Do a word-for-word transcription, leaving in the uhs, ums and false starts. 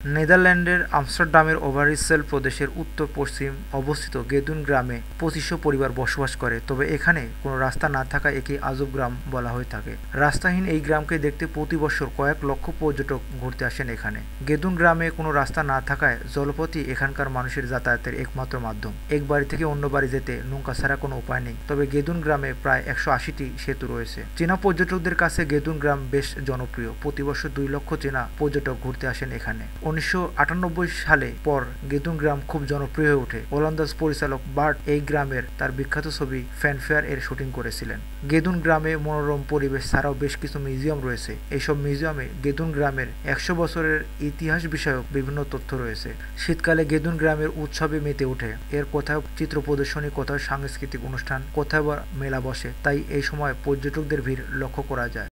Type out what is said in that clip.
নেদারল্যান্ডের আমস্টারডামের ওভারইসেল প্রদেশের উত্তর পশ্চিম অবস্থিত গেদুন গ্রামে পঁচিশশো পরিবার বসবাস করে, তবে এখানে কোনো রাস্তা না থাকায় একে আজব গ্রাম বলা হয়ে থাকে। রাস্তাহীন এই গ্রামকে দেখতে প্রতি বছর কয়েক লক্ষ পর্যটক ঘুরতে আসেন এখানে। গেদুন গ্রামে কোনো রাস্তা না থাকায় জলপথই এখানকার মানুষের যাতায়াতের একমাত্র মাধ্যম। এক বাড়ি থেকে অন্য বাড়ি যেতে নৌকা ছাড়া কোনো উপায় নেই, তবে গেদুন গ্রামে প্রায় একশো আশিটি সেতু রয়েছে। চীনা পর্যটকদের কাছে গেদুন গ্রাম বেশ জনপ্রিয়, প্রতি বছর দুই লক্ষ চীনা পর্যটক ঘুরতে আসেন এখানে। উনিশশো আটানব্বই সালে পর গেদুন গ্রাম খুব জনপ্রিয় হয়ে ওঠে। ওলন্দাজ পরিচালক বার্ট এই গ্রামের তার বিখ্যাত ছবি ফ্যানফেয়ার এর শুটিং করেছিলেন। গেদুন গ্রামে মনোরম পরিবেশ ছাড়াও বেশ কিছু মিউজিয়াম রয়েছে। এইসব মিউজিয়ামে গেদুন গ্রামের একশো বছরের ইতিহাস বিষয়ক বিভিন্ন তথ্য রয়েছে। শীতকালে গেদুন গ্রামের উৎসবে মেতে ওঠে। এর কোথাও চিত্র প্রদর্শনী, কোথাও সাংস্কৃতিক অনুষ্ঠান, কোথাও বা মেলা বসে, তাই এই সময় পর্যটকদের ভিড় লক্ষ্য করা যায়।